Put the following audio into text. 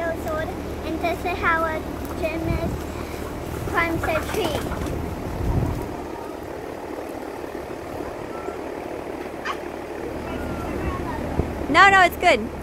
years old, and this is how a gymnast climbs a tree. No, it's good.